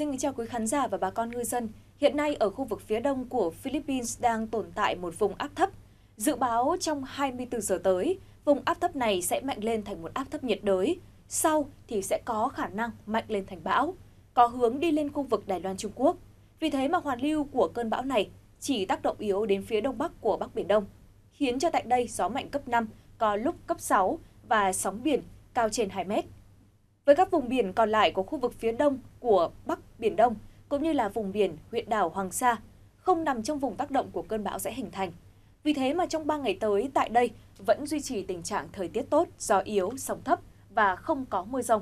Xin kính chào quý khán giả và bà con ngư dân. Hiện nay ở khu vực phía đông của Philippines đang tồn tại một vùng áp thấp. Dự báo trong 24 giờ tới, vùng áp thấp này sẽ mạnh lên thành một áp thấp nhiệt đới. Sau thì sẽ có khả năng mạnh lên thành bão, có hướng đi lên khu vực Đài Loan Trung Quốc. Vì thế mà hoàn lưu của cơn bão này chỉ tác động yếu đến phía đông bắc của Bắc Biển Đông, khiến cho tại đây gió mạnh cấp 5, có lúc cấp 6 và sóng biển cao trên 2 mét. Với các vùng biển còn lại của khu vực phía đông của Bắc Biển Đông, cũng như là vùng biển huyện đảo Hoàng Sa, không nằm trong vùng tác động của cơn bão sẽ hình thành. Vì thế mà trong 3 ngày tới tại đây vẫn duy trì tình trạng thời tiết tốt, gió yếu, sóng thấp và không có mưa rông.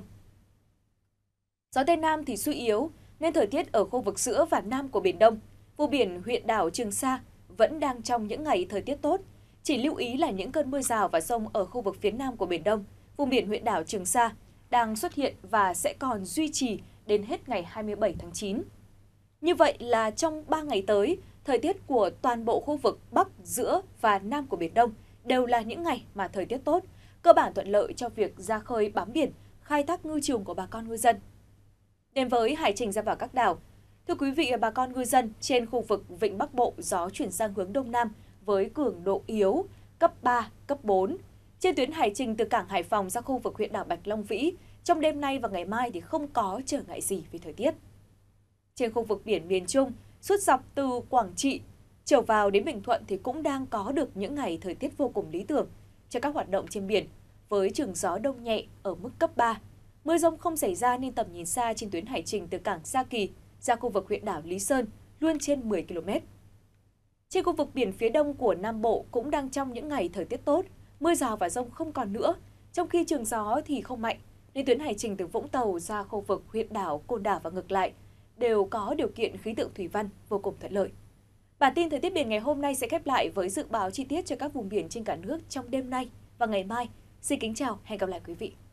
Gió Tây Nam thì suy yếu, nên thời tiết ở khu vực giữa và nam của Biển Đông, vùng biển huyện đảo Trường Sa vẫn đang trong những ngày thời tiết tốt. Chỉ lưu ý là những cơn mưa rào và dông ở khu vực phía nam của Biển Đông, vùng biển huyện đảo Trường Sa đang xuất hiện và sẽ còn duy trì đến hết ngày 27 tháng 9. Như vậy là trong 3 ngày tới, thời tiết của toàn bộ khu vực Bắc, giữa và Nam của Biển Đông đều là những ngày mà thời tiết tốt, cơ bản thuận lợi cho việc ra khơi bám biển, khai thác ngư trường của bà con ngư dân. Đến với hải trình ra vào các đảo, thưa quý vị và bà con ngư dân, trên khu vực Vịnh Bắc Bộ gió chuyển sang hướng Đông Nam với cường độ yếu, cấp 3, cấp 4. Trên tuyến hải trình từ cảng Hải Phòng ra khu vực huyện đảo Bạch Long Vĩ, trong đêm nay và ngày mai thì không có trở ngại gì về thời tiết. Trên khu vực biển miền Trung, suốt dọc từ Quảng Trị trở vào đến Bình Thuận thì cũng đang có được những ngày thời tiết vô cùng lý tưởng cho các hoạt động trên biển, với trường gió đông nhẹ ở mức cấp 3. Mưa rông không xảy ra nên tầm nhìn xa trên tuyến hải trình từ cảng Sa Kỳ ra khu vực huyện đảo Lý Sơn luôn trên 10 km. Trên khu vực biển phía đông của Nam Bộ cũng đang trong những ngày thời tiết tốt, mưa rào và dông không còn nữa, trong khi trường gió thì không mạnh, nên tuyến hải trình từ Vũng Tàu ra khu vực huyện đảo Côn Đảo và ngược lại đều có điều kiện khí tượng thủy văn vô cùng thuận lợi. Bản tin thời tiết biển ngày hôm nay sẽ khép lại với dự báo chi tiết cho các vùng biển trên cả nước trong đêm nay và ngày mai. Xin kính chào, hẹn gặp lại quý vị.